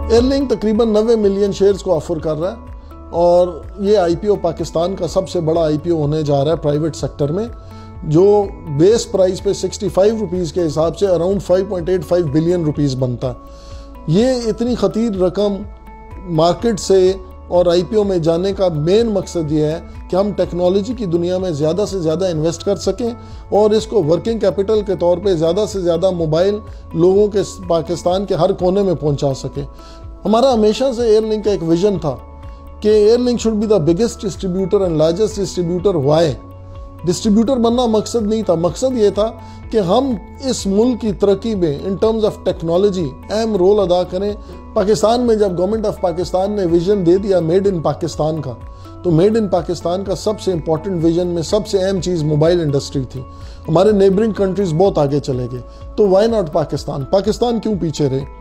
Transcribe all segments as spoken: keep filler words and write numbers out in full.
Year link تقریباً نوے million shares کو آفر کر رہا ہے اور یہ آئی پی او پاکستان کا سب سے بڑا آئی پی او ہونے جا رہا ہے پرائیویٹ سیکٹر میں، جو بیس پرائز پہ سکسٹی فائیو روپیز کے حساب سے around five point eight five billion rupees بنتا ہے۔ یہ اتنی خطیر رقم مارکیٹ سے اور آئی پی او میں جانے کا مین مقصد یہ ہے کہ ہم ٹیکنالوجی کی دنیا میں زیادہ سے زیادہ انویسٹ کر سکیں اور اس کو ورکنگ کیپٹل کے طور پہ زیادہ سے زیادہ موبائل لوگوں کے پاکستان کے ہر کونے میں پہنچا سکیں۔ ہمارا ہمیشہ سے ایئر لنک کا ایک ویژن تھا کہ Air Link should be the biggest distributor and largest distributor. Why distributor بننا مقصد نہیں تھا، مقصد یہ تھا کہ ہم اس ملک کی ترقی میں ان ٹرمز آف ٹیکنالوجی اہم رول ادا کریں۔ پاکستان میں جب گورنمنٹ آف پاکستان نے ویژن دے دیا میڈ ان پاکستان کا، تو میڈ ان پاکستان کا سب سے امپورٹنٹ ویژن میں سب سے اہم چیز موبائل انڈسٹری تھی۔ ہمارے نیبرنگ کنٹریز بہت آگے چلے گئے، تو وائی ناٹ پاکستان؟ پاکستان کیوں پیچھے رہے؟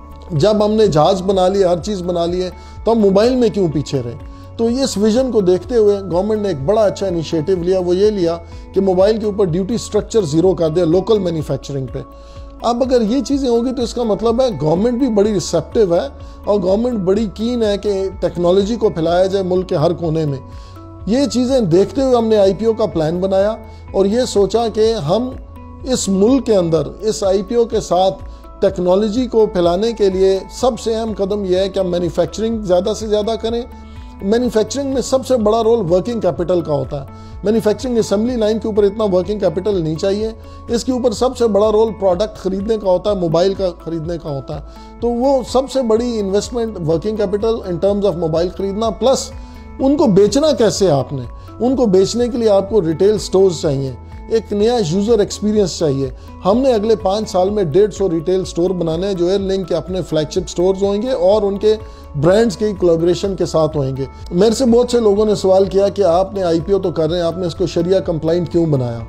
جب ہم نے جہاز بنا لیے، ہر چیز بنا لیے، تو ہم موبائل میں کیوں پیچھے رہے؟ تو اس ویژن کو دیکھتے ہوئے گورنمنٹ نے ایک بڑا اچھا انیشیٹو لیا، وہ یہ لیا کہ موبائل کے اوپر ڈیوٹی سٹرکچر زیرو کر دیا لوکل مینوفیکچرنگ پہ۔ اب اگر یہ چیزیں ہوگی تو اس کا مطلب ہے گورنمنٹ بھی بڑی ریسیپٹیو ہے اور گورنمنٹ بڑی کین ہے کہ ٹیکنالوجی کو پھیلایا جائے ملک کے ہر کونے میں۔ یہ چیزیں دیکھتے ہوئے ہم نے آئی پی او کا پلان بنایا اور یہ سوچا کہ ہم اس ملک کے اندر اس آئی پی او کے ساتھ ٹیکنالوجی کو پھیلانے کے لیے سب سے اہم قدم یہ ہے کہ ہم مینوفیکچرنگ زیادہ سے زیادہ کریں۔ مینوفیکچرنگ میں سب سے بڑا رول ورکنگ کیپٹل کا ہوتا ہے۔ مینوفیکچرنگ اسمبلی لائن کے اوپر اتنا ورکنگ کیپٹل نہیں چاہیے، اس کے اوپر سب سے بڑا رول پروڈکٹ خریدنے کا ہوتا ہے، موبائل کا خریدنے کا ہوتا ہے۔ تو وہ سب سے بڑی investment working capital in terms of mobile خریدنا، پلس ان کو بیچنا کیسے آپ نے؟ ان کو بیچنے کے لیے آپ کو ریٹیل سٹورز چاہیے، ایک نیا یوزر ایکسپیرینس چاہیے۔ ہم نے اگلے پانچ سال میں ڈیڑھ سو ریٹیل سٹور بنانے ہیں جو ایئر لنک کے اپنے فلیگ شپ سٹورز ہوئیں گے اور ان کے برانڈز کی کولیبریشن کے ساتھ ہوئیں گے۔ میرے سے بہت سے لوگوں نے سوال کیا کہ آپ نے آئی پی او تو کر رہے ہیں، آپ نے اس کو شریعہ کمپلائنٹ کیوں بنایا؟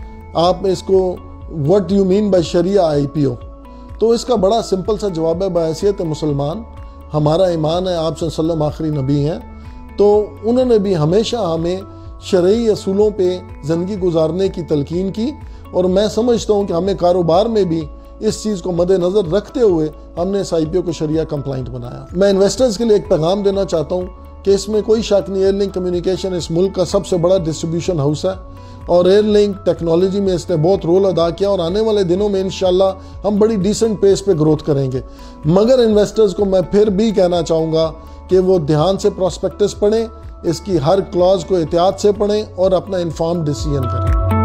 آپ اس کو what do you mean by شریعہ آئی پی او؟ تو اس کا بڑا سمپل سا جواب ہے، بحیثیت مسلمان ہمارا ایمان ہے آپ صلی اللہ علیہ وسلم آخری نبی ہیں، تو انہوں نے بھی ہمیشہ ہمیں شرعی اصولوں پہ زندگی گزارنے کی تلقین کی، اور میں سمجھتا ہوں کہ ہمیں کاروبار میں بھی اس چیز کو مد نظر رکھتے ہوئے ہم نے اس آئی پی او کو شریعہ کمپلائنٹ بنایا۔ میں انویسٹرز کے لیے ایک پیغام دینا چاہتا ہوں کہ اس میں کوئی شک نہیں، ایئر لنک کمیونیکیشن اس ملک کا سب سے بڑا ڈسٹریبیوشن ہاؤس ہے اور ایئر لنک ٹیکنالوجی میں اس نے بہت رول ادا کیا، اور آنے والے دنوں میں انشاءاللہ ہم بڑی ڈیسنٹ پیس پہ گروتھ کریں گے۔ مگر انویسٹرز کو میں پھر بھی کہنا چاہوں گا کہ وہ دھیان سے پراسپیکٹس پڑھیں، اس کی ہر کلاز کو احتیاط سے پڑھیں اور اپنا انفارم ڈیسیژن کریں۔